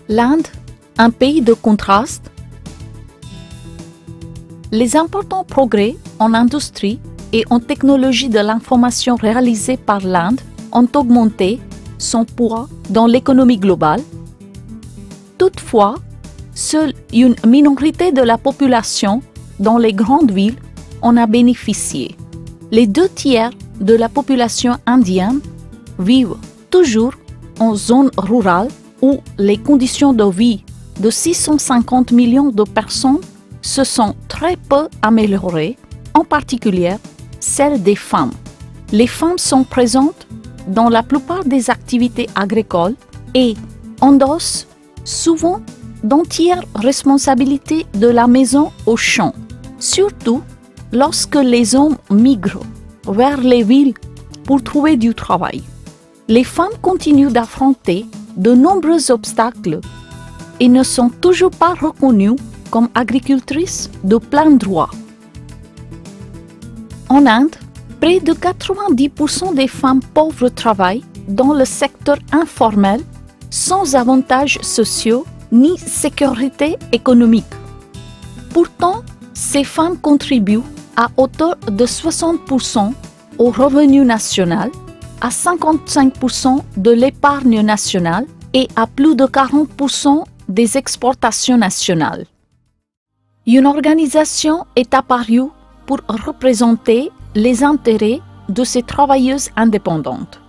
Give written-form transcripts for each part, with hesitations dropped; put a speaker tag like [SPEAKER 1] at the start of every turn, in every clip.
[SPEAKER 1] L'Inde, un pays de contraste. Les importants progrès en industrie et en technologie de l'information réalisés par l'Inde ont augmenté son poids dans l'économie globale. Toutefois, seule une minorité de la population dans les grandes villes en a bénéficié. Les 2/3 de la population indienne vivent toujours en zone rurale où les conditions de vie de 650 millions de personnes se sont très peu améliorées, en particulier celles des femmes. Les femmes sont présentes dans la plupart des activités agricoles et endossent souvent d'entières responsabilités de la maison au champ, surtout lorsque les hommes migrent vers les villes pour trouver du travail. Les femmes continuent d'affronter de nombreux obstacles et ne sont toujours pas reconnues comme agricultrices de plein droit. En Inde, près de 90% des femmes pauvres travaillent dans le secteur informel sans avantages sociaux ni sécurité économique. Pourtant, ces femmes contribuent à hauteur de 60% au revenu national, à 55% de l'épargne nationale et à plus de 40% des exportations nationales. Une organisation est apparue pour représenter les intérêts de ces travailleuses indépendantes.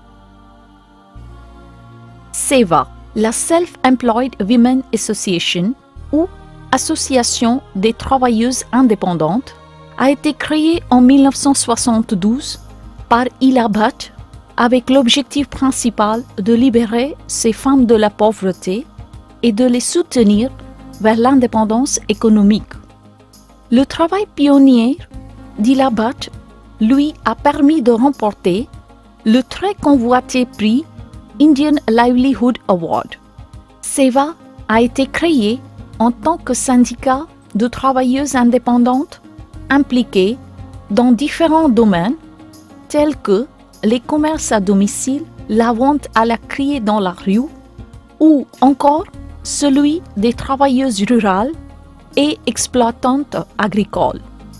[SPEAKER 1] SEWA, la Self-Employed Women Association, ou Association des travailleuses indépendantes, a été créée en 1972 par Ela Bhatt avec l'objectif principal de libérer ces femmes de la pauvreté et de les soutenir vers l'indépendance économique. Le travail pionnier d'Ela Bhatt lui a permis de remporter le très convoité prix Indian Livelihood Award. SEWA a été créé en tant que syndicat de travailleuses indépendantes impliquées dans différents domaines tels que les commerces à domicile, la vente à la criée dans la rue ou encore celui des travailleuses rurales et exploitantes agricoles.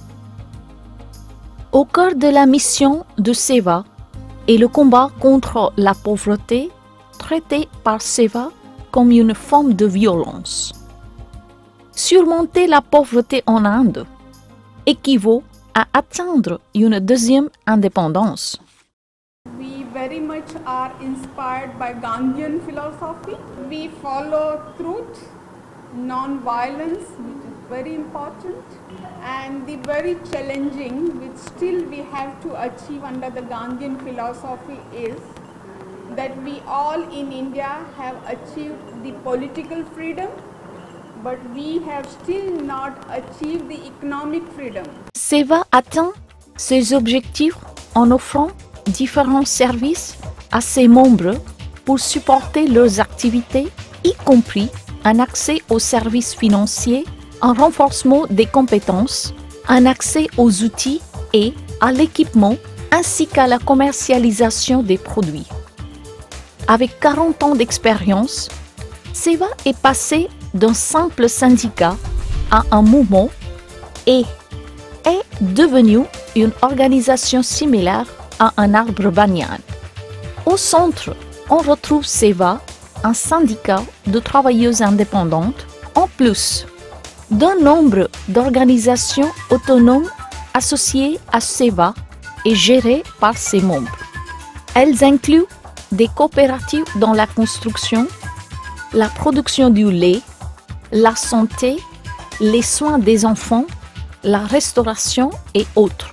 [SPEAKER 1] Au cœur de la mission de SEWA est le combat contre la pauvreté, traité par SEWA comme une forme de violence. Surmonter la pauvreté en Inde équivaut à atteindre une deuxième indépendance.
[SPEAKER 2] We very much are inspired by Gandhian philosophy. We follow truth, non-violence, which is very important, and the very challenging, which still we have to achieve under the Gandhian philosophy, is that we all in India have achieved the political freedom, but we have still not achieved the economic freedom.
[SPEAKER 1] SEWA atteint ses objectifs en offrant différents services à ses membres pour supporter leurs activités, y compris un accès aux services financiers, un renforcement des compétences, un accès aux outils et à l'équipement, ainsi qu'à la commercialisation des produits. Avec 40 ans d'expérience, SEWA est passé d'un simple syndicat à un mouvement et est devenu une organisation similaire à un arbre banyan. Au centre, on retrouve SEWA, un syndicat de travailleuses indépendantes, en plus d'un nombre d'organisations autonomes associées à SEWA et gérées par ses membres. Elles incluent des coopératives dans la construction, la production du lait, la santé, les soins des enfants, la restauration et autres.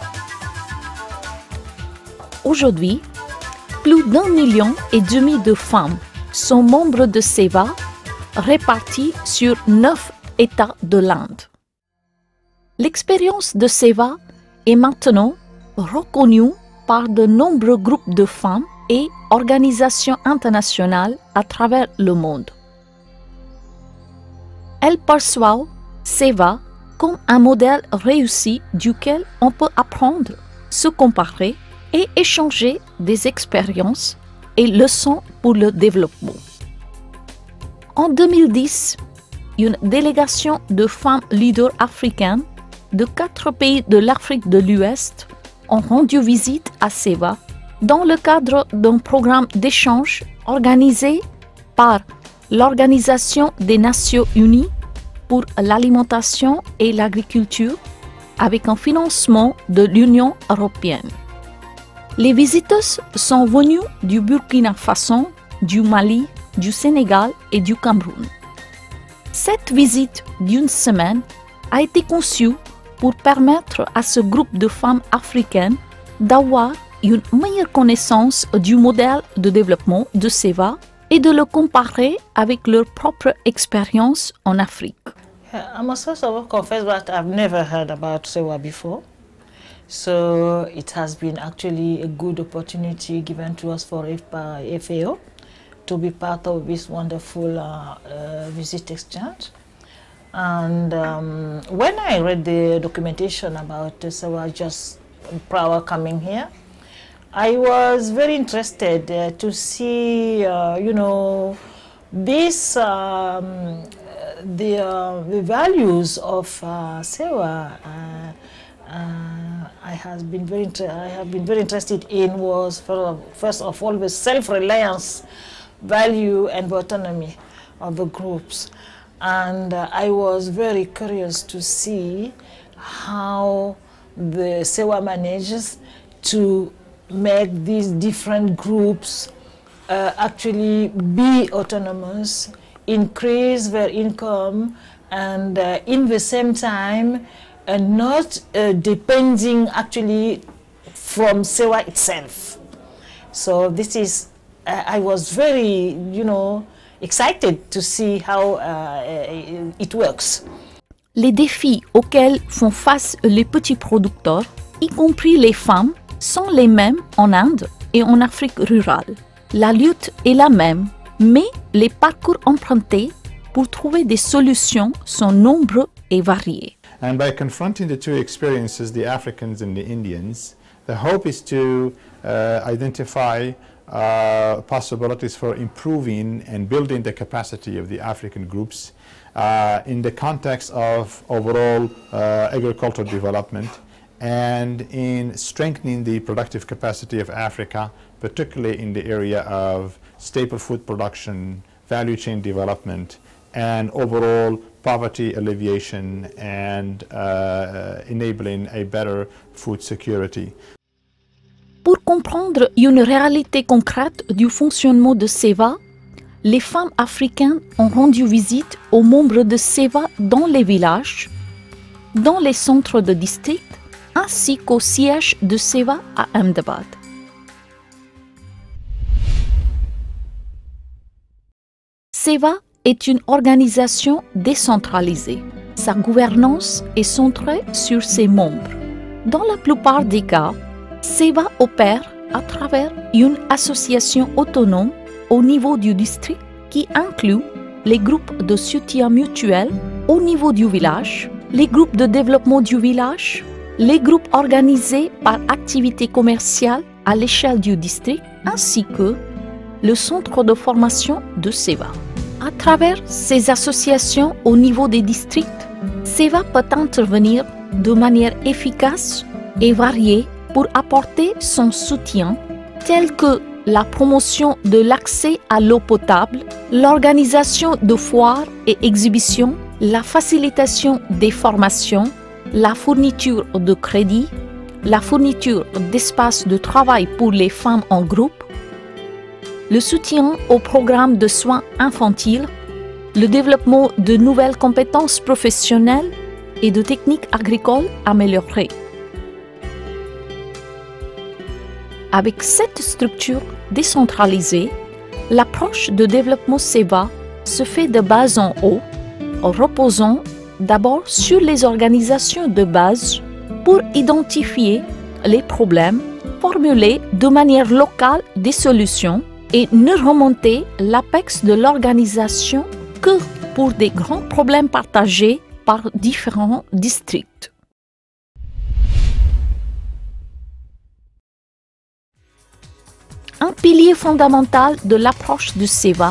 [SPEAKER 1] Aujourd'hui, plus d'1,5 million de femmes sont membres de SEWA, réparties sur 9 États de l'Inde. L'expérience de SEWA est maintenant reconnue par de nombreux groupes de femmes et organisations internationales à travers le monde. Elles perçoivent SEWA comme un modèle réussi duquel on peut apprendre, se comparer et échanger des expériences et leçons pour le développement. En 2010, une délégation de femmes leaders africaines de 4 pays de l'Afrique de l'Ouest ont rendu visite à Seva dans le cadre d'un programme d'échange organisé par l'Organisation des Nations Unies pour l'alimentation et l'agriculture avec un financement de l'Union européenne. Les visiteuses sont venues du Burkina Faso, du Mali, du Sénégal et du Cameroun. Cette visite d'une semaine a été conçue pour permettre à ce groupe de femmes africaines d'avoir une meilleure connaissance du modèle de développement de Seva et de le comparer avec leur propre expérience en Afrique.
[SPEAKER 3] I must first of all confess that I've never heard about Seva before. So it has been actually a good opportunity given to us for FAO to be part of this wonderful visit exchange. And when I read the documentation about Seva just prior coming here, I was very interested to see, you know, this the values of Seva. I have been very interested in was first of all the self-reliance value and autonomy of the groups, and I was very curious to see how the Seva manages to make these different groups actually be autonomous, increase their income, and in the same time not depending actually from Seva itself. So this is, I was very, you know, excited to see how it works.
[SPEAKER 1] Les défis auxquels font face les petits producteurs, y compris les femmes, sont les mêmes en Inde et en Afrique rurale. La lutte est la même, mais les parcours empruntés pour trouver des solutions sont nombreux et variés.
[SPEAKER 4] And by confronting the two experiences, the Africans and the Indians, the hope is to identify possibilities for improving and building the capacity of the African groups in the context of overall agricultural development and in strengthening the productive capacity of Africa, particularly in the area of staple food production, value chain development, and overall poverty alleviation and enabling a better food security.
[SPEAKER 1] Pour comprendre une réalité concrète du fonctionnement de Seva, les femmes africaines ont rendu visite aux membres de Seva dans les villages, dans les centres de district, ainsi qu'au siège de Seva à Ahmedabad. Seva est une organisation décentralisée. Sa gouvernance est centrée sur ses membres. Dans la plupart des cas, Seva opère à travers une association autonome au niveau du district qui inclut les groupes de soutien mutuel au niveau du village, les groupes de développement du village, les groupes organisés par activité commerciale à l'échelle du district, ainsi que le centre de formation de Seva. À travers ces associations au niveau des districts, Seva peut intervenir de manière efficace et variée pour apporter son soutien, tel que la promotion de l'accès à l'eau potable, l'organisation de foires et exhibitions, la facilitation des formations, la fourniture de crédits, la fourniture d'espaces de travail pour les femmes en groupe, le soutien au programme de soins infantiles, le développement de nouvelles compétences professionnelles et de techniques agricoles améliorées. Avec cette structure décentralisée, l'approche de développement Seva se fait de bas en haut, reposant d'abord sur les organisations de base pour identifier les problèmes, formuler de manière locale des solutions et ne remonter l'apex de l'organisation que pour des grands problèmes partagés par différents districts. Un pilier fondamental de l'approche de Seva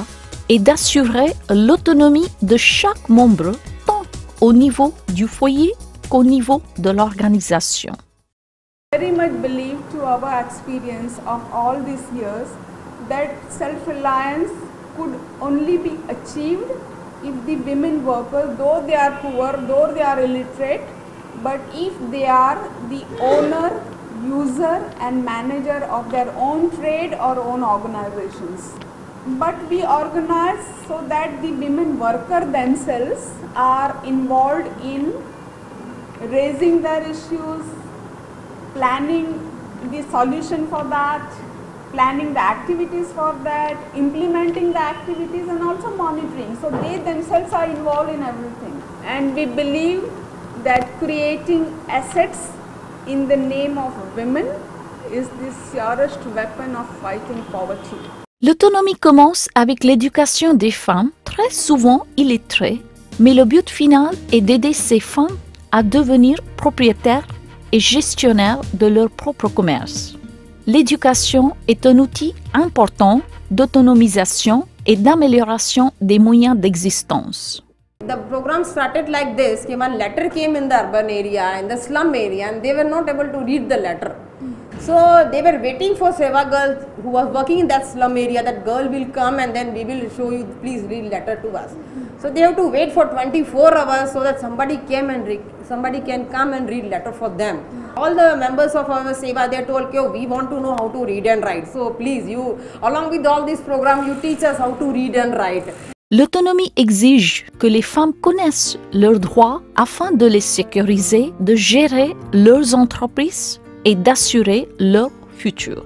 [SPEAKER 1] est d'assurer l'autonomie de chaque membre, tant au niveau du foyer qu'au niveau de l'organisation.
[SPEAKER 2] Very much believe to our experience of all these years that self-reliance could only be achieved if the women workers, though they are poor, though they are illiterate, but if they are the owner, user and manager of their own trade or own organizations. But we organize so that the women workers themselves are involved in raising their issues, planning the solution for that, planning the activities for that, implementing the activities and also monitoring. So they themselves are involved in everything. And we believe that creating assets in the name of women is the surest weapon of fighting poverty.
[SPEAKER 1] L'autonomie commence avec l'éducation des femmes, très souvent illettrées, mais le but final est d'aider ces femmes à devenir propriétaires et gestionnaires de leur propre commerce. L'éducation est un outil important d'autonomisation et d'amélioration des moyens d'existence.
[SPEAKER 5] The program started like this, one letter came in the urban area, in the slum area, and they were not able to read the letter. So they were waiting for Seva girl who was working in that slum area, that girl will come and then we will show you, please read letter to us. So they have to wait for 24 hours so that somebody can come and read letter for them. All the members of our Seva, they told, okay, we want to know how to read and write. So please, you, along with all this program, you teach us how to read and write.
[SPEAKER 1] L'autonomie exige que les femmes connaissent leurs droits afin de les sécuriser, de gérer leurs entreprises et d'assurer leur futur.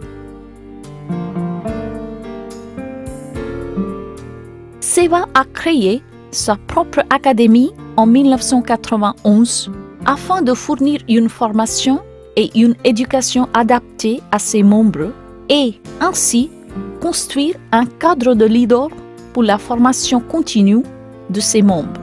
[SPEAKER 1] Seva a créé sa propre académie en 1991 afin de fournir une formation et une éducation adaptée à ses membres et ainsi construire un cadre de leader pour la formation continue de ses membres.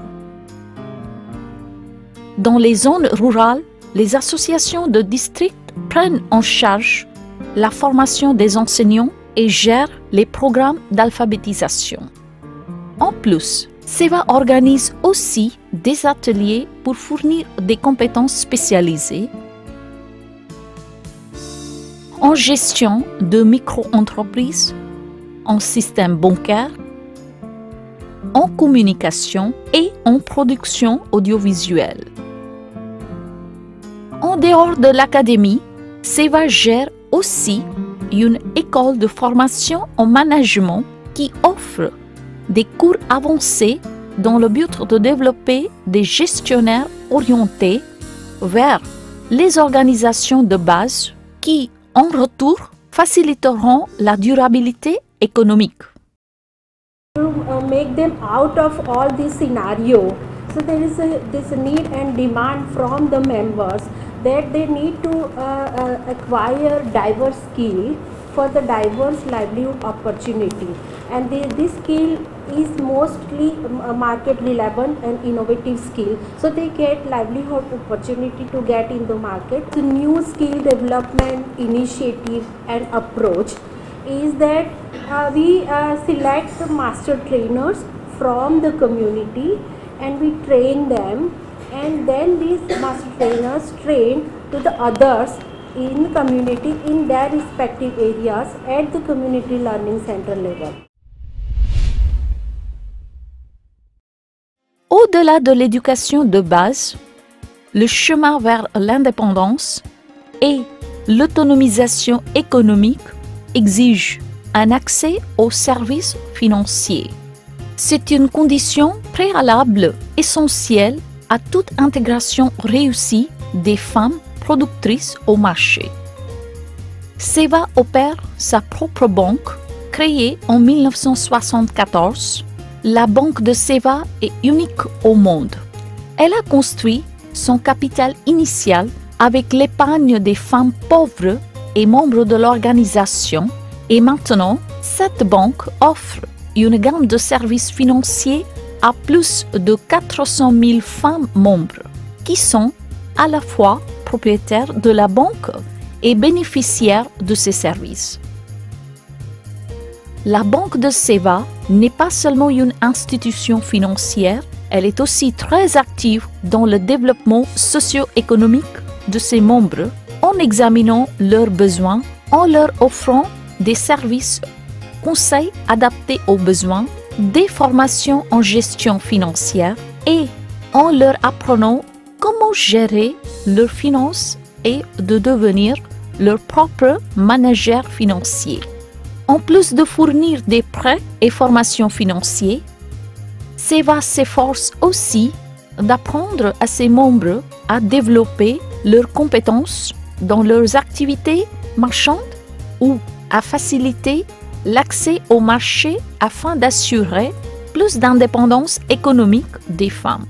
[SPEAKER 1] Dans les zones rurales, les associations de district prennent en charge la formation des enseignants et gèrent les programmes d'alphabétisation. En plus, Seva organise aussi des ateliers pour fournir des compétences spécialisées en gestion de micro-entreprises, en système bancaire, en communication et en production audiovisuelle. En dehors de l'académie, Seva gère aussi une école de formation en management qui offre des cours avancés dans le but de développer des gestionnaires orientés vers les organisations de base qui, en retour, faciliteront la durabilité économique.
[SPEAKER 6] To make them out of all this scenario, so there is this need and demand from the members that they need to acquire diverse skill for the diverse livelihood opportunity, and this skill is mostly market relevant and innovative skill, so they get livelihood opportunity to get in the market. The new skill development initiative and approach is that we select the master trainers from the community and we train them, and then these master trainers train to the others in the community in their respective areas at the community learning center level.
[SPEAKER 1] Au-delà de l'éducation de base, le chemin vers l'indépendance et l'autonomisation économique exige un accès aux services financiers. C'est une condition préalable essentielle à toute intégration réussie des femmes productrices au marché. Seva opère sa propre banque, créée en 1974. La banque de Seva est unique au monde. Elle a construit son capital initial avec l'épargne des femmes pauvres et membres de l'organisation, et maintenant, cette banque offre une gamme de services financiers à plus de 400 000 femmes membres, qui sont à la fois propriétaires de la banque et bénéficiaires de ses services. La Banque de Seva n'est pas seulement une institution financière, elle est aussi très active dans le développement socio-économique de ses membres en examinant leurs besoins, en leur offrant des services, conseils adaptés aux besoins, des formations en gestion financière et en leur apprenant comment gérer leurs finances et de devenir leur propre manager financier. En plus de fournir des prêts et formations financières, Seva s'efforce aussi d'apprendre à ses membres à développer leurs compétences dans leurs activités marchandes ou à faciliter l'accès au marché afin d'assurer plus d'indépendance économique des femmes.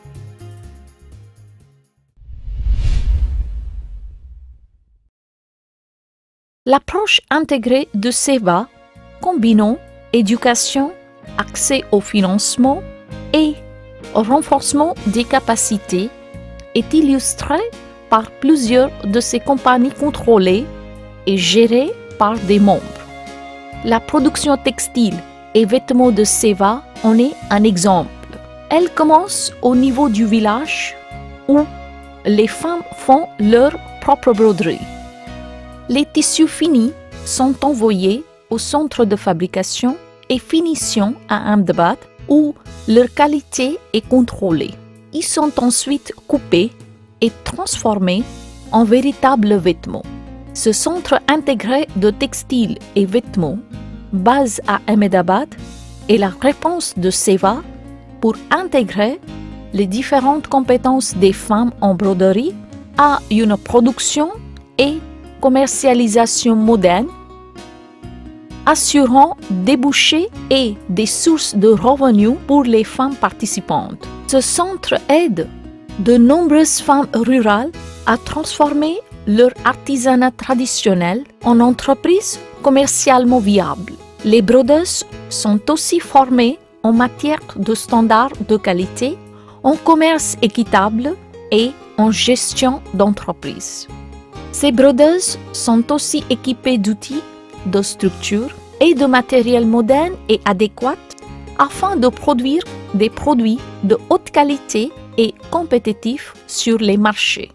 [SPEAKER 1] L'approche intégrée de Seva, combinant éducation, accès au financement et renforcement des capacités, est illustrée par plusieurs de ces compagnies contrôlées et gérées par des membres. La production textile et vêtements de Seva en est un exemple. Elle commence au niveau du village où les femmes font leur propre broderie. Les tissus finis sont envoyés au centre de fabrication et finition à Ahmedabad où leur qualité est contrôlée. Ils sont ensuite coupés et transformés en véritables vêtements. Ce centre intégré de textiles et vêtements, base à Ahmedabad, est la réponse de Seva pour intégrer les différentes compétences des femmes en broderie à une production et commercialisation moderne, assurant débouchés et des sources de revenus pour les femmes participantes. Ce centre aide de nombreuses femmes rurales à transformer leur artisanat traditionnel en entreprises commercialement viables. Les brodeuses sont aussi formées en matière de standards de qualité, en commerce équitable et en gestion d'entreprise. Ces brodeuses sont aussi équipées d'outils, de structures et de matériel moderne et adéquat afin de produire des produits de haute qualité et compétitifs sur les marchés.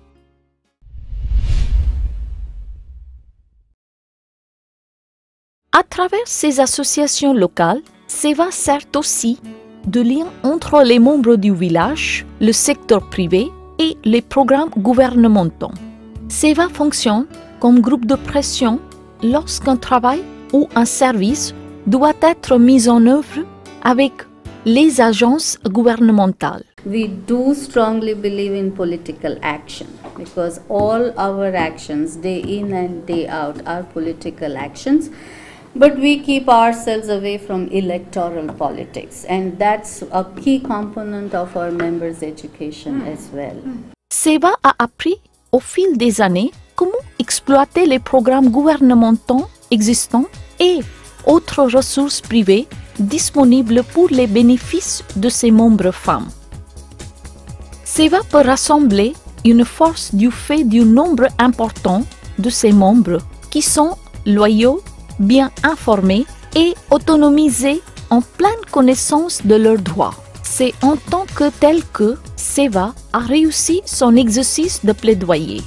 [SPEAKER 1] À travers ces associations locales, Seva sert aussi de lien entre les membres du village, le secteur privé et les programmes gouvernementaux. Seva fonctionne comme groupe de pression lorsqu'un travail ou un service doit être mis en œuvre avec les agences gouvernementales.
[SPEAKER 7] We do strongly believe in political action because all our actions, day in and day out, are political actions. But we keep ourselves away from electoral politics, and that's a key component of our members' education as well.
[SPEAKER 1] Seva a appris au fil des années comment exploiter les programmes gouvernementaux existants et autres ressources privées disponibles pour les bénéfices de ses membres femmes. Seva peut rassembler une force du fait du nombre important de ses membres qui sont loyaux, bien informés et autonomisés en pleine connaissance de leurs droits. C'est en tant que tel que Seva a réussi son exercice de plaidoyer.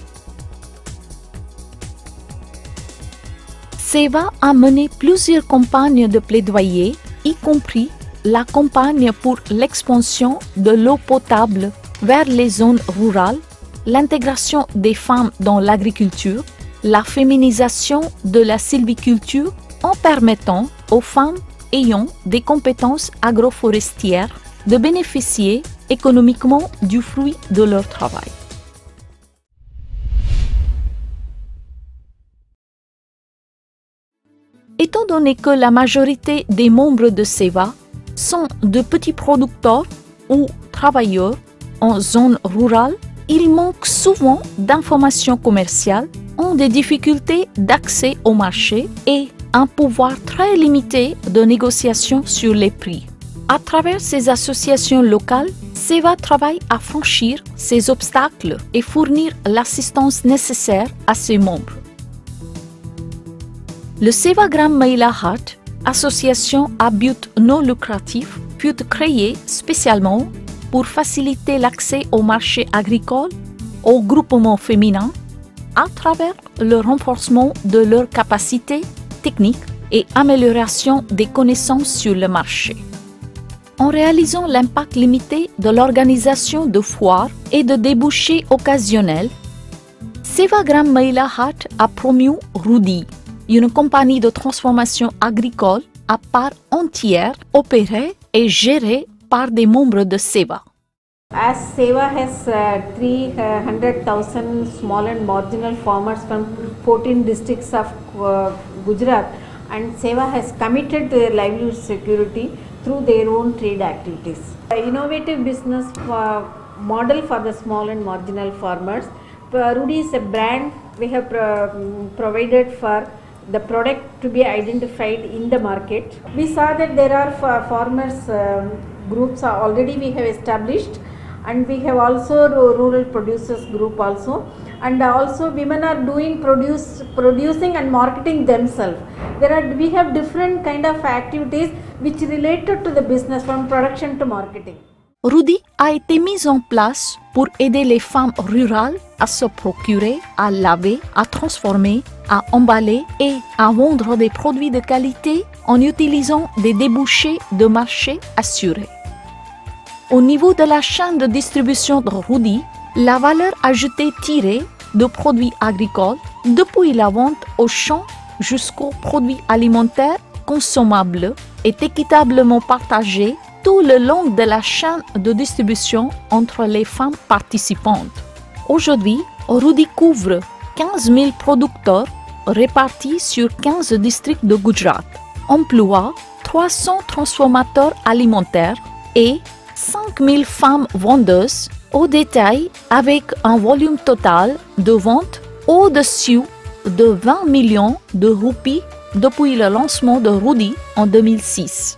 [SPEAKER 1] Seva a mené plusieurs campagnes de plaidoyer, y compris la campagne pour l'expansion de l'eau potable vers les zones rurales, l'intégration des femmes dans l'agriculture, la féminisation de la sylviculture en permettant aux femmes ayant des compétences agroforestières de bénéficier économiquement du fruit de leur travail. Étant donné que la majorité des membres de Seva sont de petits producteurs ou travailleurs en zone rurale, ils manquent souvent d'informations commerciales, ont des difficultés d'accès au marché et un pouvoir très limité de négociation sur les prix. À travers ces associations locales, Seva travaille à franchir ces obstacles et fournir l'assistance nécessaire à ses membres. Le Sevagram Mahila Hut association à but non lucratif, fut créée spécialement pour faciliter l'accès au marché agricole aux groupements féminins à travers le renforcement de leurs capacités techniques et amélioration des connaissances sur le marché. En réalisant l'impact limité de l'organisation de foires et de débouchés occasionnels, Sevagram Mahila Haat a promu Rudi, une compagnie de transformation agricole à part entière, opérée et gérée par des membres de Seva.
[SPEAKER 6] As Seva has 300,000 small and marginal farmers from 14 districts of Gujarat, and Seva has committed their livelihood security through their own trade activities. The innovative business model for the small and marginal farmers. Rudi is a brand we have provided for the product to be identified in the market. We saw that there are farmers groups are already we have established, and we have also rural producers group also, and also women are doing producing and marketing themselves. We have different kind of activities which related to the business from production to marketing.
[SPEAKER 1] Rudi a été mise en place pour aider les femmes rurales à se procurer, à laver, à transformer, à emballer et à vendre des produits de qualité en utilisant des débouchés de marché assurés. Au niveau de la chaîne de distribution de Rudi, la valeur ajoutée tirée de produits agricoles depuis la vente aux champs jusqu'aux produits alimentaires consommables est équitablement partagée tout le long de la chaîne de distribution entre les femmes participantes. Aujourd'hui, Rudi couvre 15 000 producteurs répartis sur 15 districts de Gujarat, emploie 300 transformateurs alimentaires et 5 000 femmes vendeuses au détail avec un volume total de vente au-dessus de 20 millions de roupies depuis le lancement de Rudi en 2006.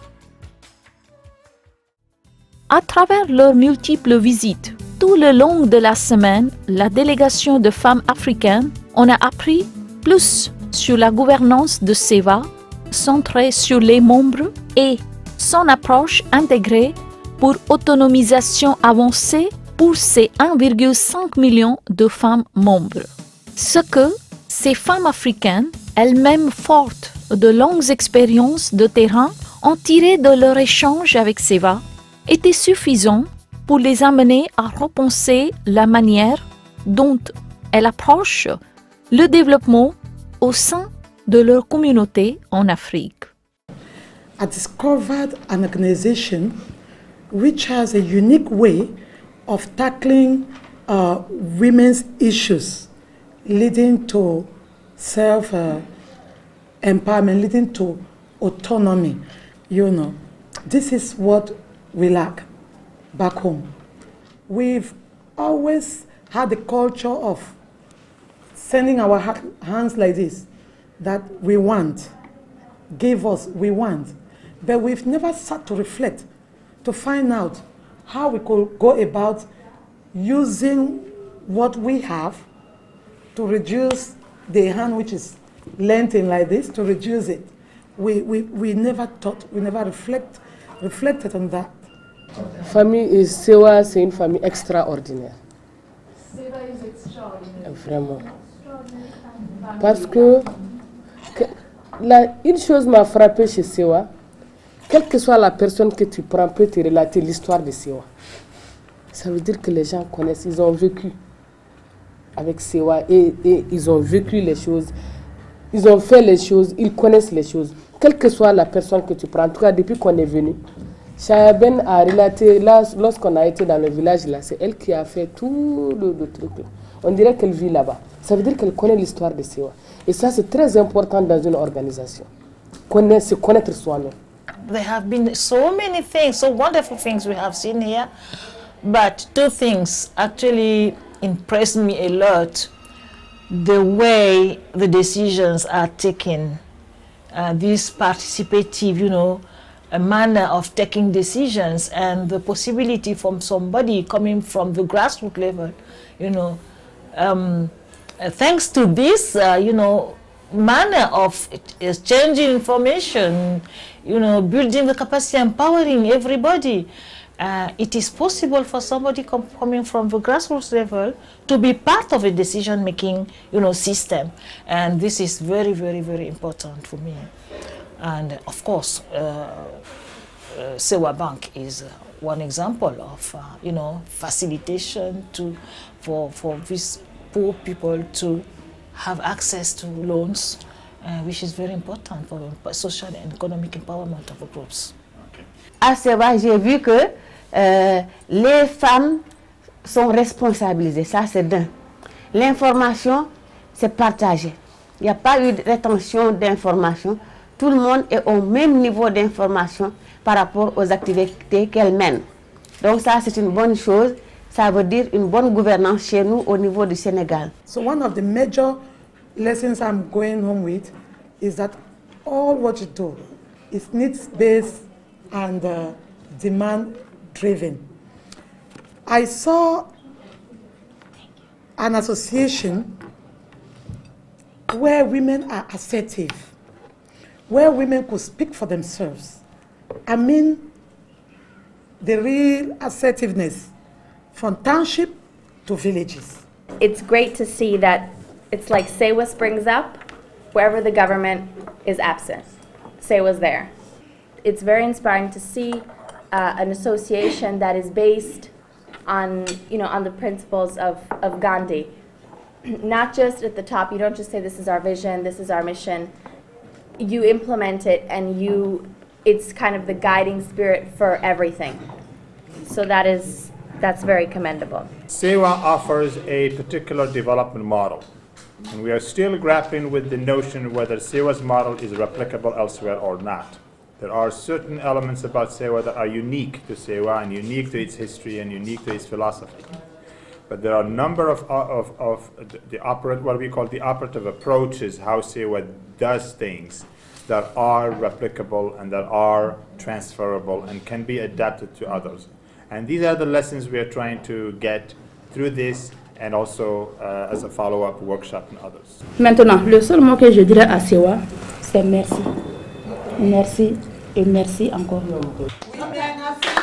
[SPEAKER 1] À travers leurs multiples visites, tout le long de la semaine, la délégation de femmes africaines en a appris plus sur la gouvernance de Seva, centrée sur les membres et son approche intégrée pour autonomisation avancée pour ces 1,5 million de femmes membres. Ce que ces femmes africaines, elles-mêmes fortes de longues expériences de terrain, ont tiré de leur échange avec Seva, était suffisant pour les amener à repenser la manière dont elles approchent le développement au sein de leur communauté en Afrique.
[SPEAKER 8] I discovered an organization which has a unique way of tackling women's issues, leading to self-empowerment, leading to autonomy. You know, this is what we lack back home. We've always had the culture of sending our hands like this, that we want, give us, we want. But we've never sat to reflect, to find out how we could go about using what we have to reduce the hand which is lengthened like this, to reduce it. We never thought, we never reflected on that.
[SPEAKER 9] Famille Seva, c'est une famille extraordinaire.
[SPEAKER 6] Seva is extraordinary.
[SPEAKER 9] Vraiment. Parce que une chose m'a frappé chez Seva, quelle que soit la personne que tu prends, peut te relater l'histoire de Seva. Ça veut dire que les gens connaissent, ils ont vécu avec Seva et ils ont vécu les choses, ils ont fait les choses, ils connaissent les choses. Quelle que soit la personne que tu prends, en tout cas depuis qu'on est venu, Shayaben a relaté, lorsqu'on a été dans le village, là, c'est elle qui a fait tout le truc. On dirait qu'elle vit là-bas. Ça veut dire qu'elle connaît l'histoire de Seva. Et ça, c'est très important dans une organisation. Se connaître soi-même.
[SPEAKER 3] There have been so many things, so wonderful things we have seen here. But two things actually impressed me a lot. The way the decisions are taken. This participative, you know, a manner of taking decisions, and the possibility from somebody coming from the grassroots level, you know. Thanks to this, you know, manner of exchanging information, you know, building the capacity, empowering everybody. It is possible for somebody coming from the grassroots level to be part of a decision-making, you know, system, and this is very, very, very important for me. And of course, Sewa Bank is one example of, you know, facilitation for these poor people to have access to loans, which is very important for the social and economic empowerment of the groups.
[SPEAKER 10] À Sewa, j'ai vu que les femmes sont responsabilisées, ça c'est d'un. L'information, c'est partagé. Il n'y a pas eu de rétention d'information. Tout le monde est au même niveau d'information par rapport aux activités qu'elle mène. Donc ça, c'est une bonne chose. Ça veut dire une bonne gouvernance chez nous au niveau du Sénégal.
[SPEAKER 8] So one of the major lessons I'm going home with is that all what you do is needs-based and demand-driven. I saw an association where women are assertive, where women could speak for themselves. I mean, the real assertiveness from township to villages.
[SPEAKER 11] It's great to see that it's like Sewa springs up wherever the government is absent. Sewa's there. It's very inspiring to see an association that is based on, you know, on the principles of Gandhi. Not just at the top, you don't just say this is our vision, this is our mission. You implement it and it's kind of the guiding spirit for everything. So that's very commendable.
[SPEAKER 4] Sewa offers a particular development model, and we are still grappling with the notion whether Sewa's model is replicable elsewhere or not. There are certain elements about Sewa that are unique to Sewa and unique to its history and unique to its philosophy. But there are a number of what we call the operative approaches, how Sewa does things, that are replicable and that are transferable and can be adapted to others. And these are the lessons we are trying to get through this and also as a follow-up workshop and others.
[SPEAKER 12] Maintenant, le seul mot que je dirais à Sewa, c'est merci. Merci et merci encore.